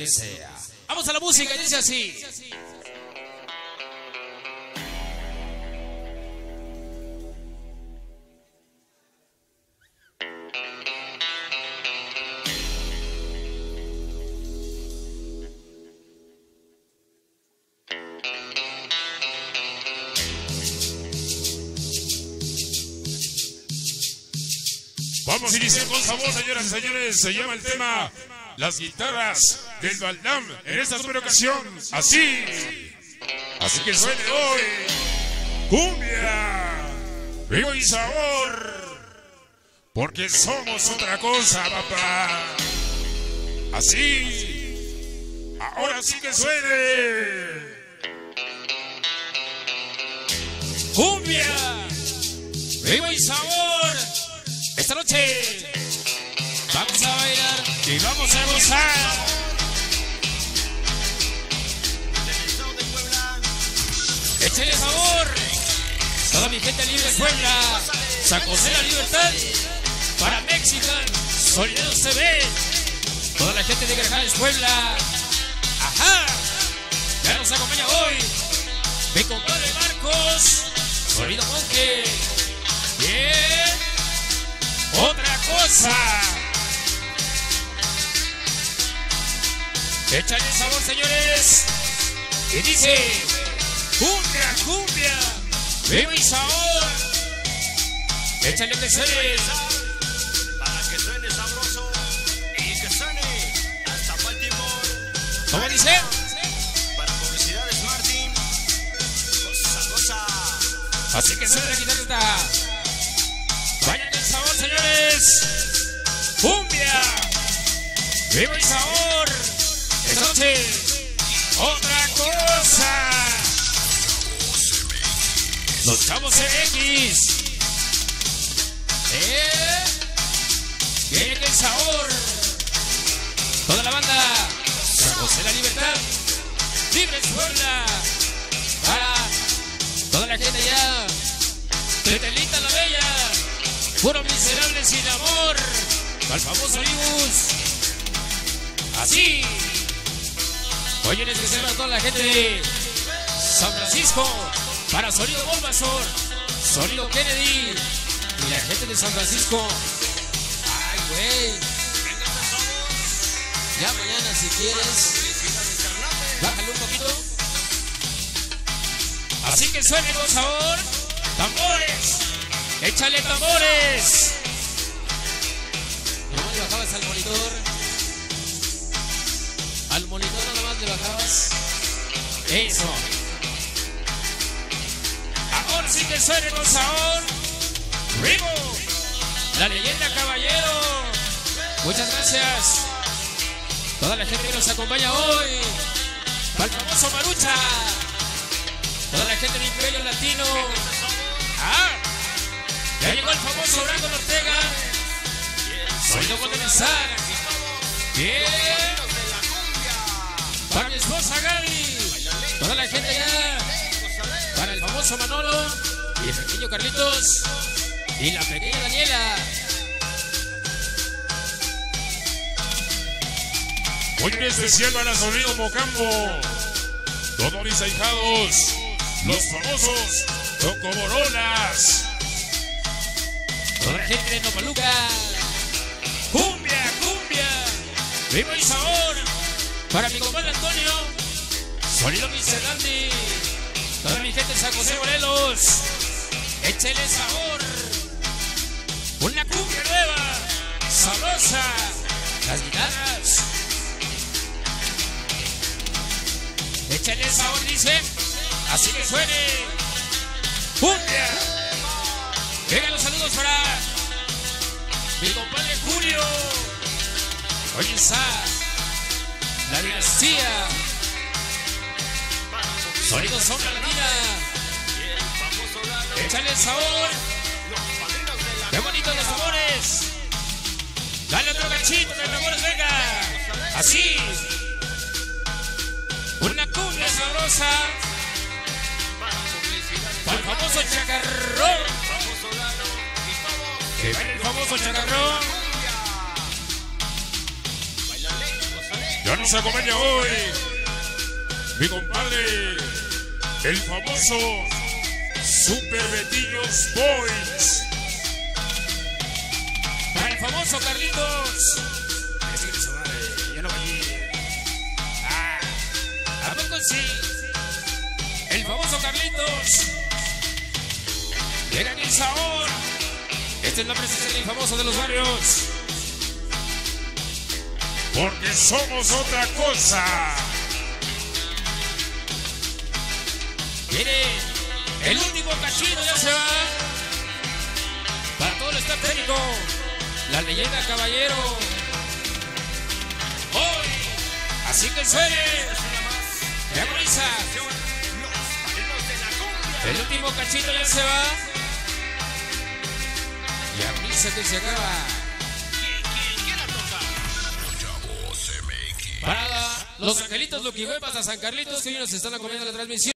que sea. Vamos a la música, dice así. Vamos a iniciar con sabor, señoras y señores. Se llama el tema Las guitarras del Baldam. En esta super ocasión, así. Así que suene hoy. Cumbia, vivo y sabor. Porque somos otra cosa, papá. Así. Ahora sí que suene. Cumbia, vivo y sabor. Esta noche vamos a bailar y vamos a gozar. Échale sabor. Toda mi gente libre de Puebla, San José la Libertad, para Mexican, Solidaridad TV. Toda la gente de Grajales, Puebla. Ajá. Ya nos acompaña hoy mi compadre Marcos, Sonido Monje. Bien. Otra cosa. Échale sabor, señores. Y dice: cumbia, cumbia, vivo y sabor. Échale que suene. Para que suene sabroso y que suene hasta Baltimore. ¿Cómo dice? Para publicidades Martin. Goza, goza. Así que suena la guitarra. Vayan el sabor, señores. Cumbia, vivo y sabor. Esta noche, otra cosa. Los Chavos MX. Viene el sabor. Toda la banda San José la Libertad, Libre Puebla, para toda la gente ya de Telita la Bella, puro miserable sin amor, al famoso Libus. Así. Oye, en especial a toda la gente de San Francisco, para Sonido Bulbasaur, Sonido Kennedy y la gente de San Francisco. Ay, güey. Ya mañana, si quieres, bájale un poquito. Así que suene con sabor. Tambores. Échale tambores. Nomás le bajabas al monitor. Al monitor nada más le bajabas. Eso. Ahora sí que suene con sabor. Rigo, la leyenda caballero. Muchas gracias. Toda la gente que nos acompaña hoy. Para el famoso Marucha. Toda la gente de Imperio Latino. Ah, ya llegó el famoso Brandon Ortega. Sonido Guadalazar. Bien. Para mi esposa Gaby. Toda la gente ya. Para el famoso Manolo. Y el pequeño Carlitos. Y la pequeña Daniela. Hoy en especial para Sonido Mocambo. Todos mis ahijados, los famosos Tocoborolas. Toda la gente de Nopaluca. Cumbia, cumbia, vivo y sabor. Para mi compadre Antonio. Sonido Mr. Dandy. Toda mi gente de San José Morelos. Échele sabor. Una cumbia nueva, sabrosa. Las guitarras. Échale sabor, dice. Así que suene. Cumbia. Vengan los saludos para mi compadre Julio. Hoy está la dinastía. Sonido Sombra Latina. Échale el sabor. Qué bonitos los sabores. Dale otro cachito, que sabores venga. Así. Una cumbia sabrosa. Para el famoso chacarrón. Que baila el famoso chacarrón. Ya nos acompaña hoy mi compadre, el famoso Super Betillos Boys. Para el famoso Carlitos. Yo no voy a ir. ¿A poco sí? El famoso Carlitos. Llega en el sabor. Este es la presencia del famoso de los barrios. Porque somos otra cosa. Viene el último cachito, ya se va. Para todo el staff técnico, la leyenda caballero. Hoy, así que suene. Me agoniza. El último cachito ya se va. Y agoniza que se acaba. Para los angelitos Luquihuepas a San Carlitos que hoy nos están acompañando en la transmisión.